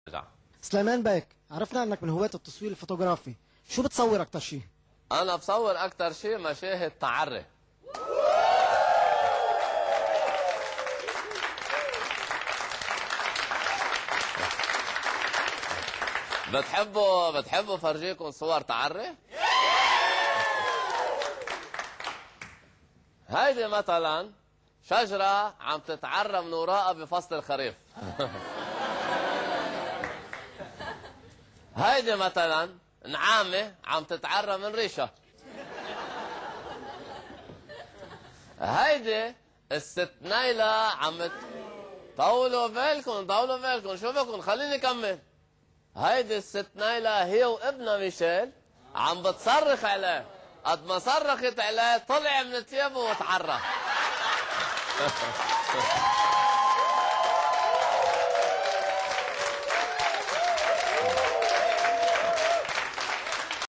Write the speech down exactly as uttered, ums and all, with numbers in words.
سليمان بيك، عرفنا انك من هواة التصوير الفوتوغرافي، شو بتصور اكثر شيء؟ انا بصور اكثر شيء مشاهد تعري. بتحبوا بتحبوا فرجيكم صور تعري؟ هيدي مثلا شجرة عم تتعرى من وراءها بفصل الخريف. هيدي مثلا نعامة عم تتعرى من ريشة. هيدي الست نايلة عم ت... طولوا بالكم طولوا بالكم شو بكم خليني كمل. هيدي الست نايلة هي وابنها ميشيل عم بتصرخ عليه، قد ما صرخت عليه طلع من ثيابه وتعرى.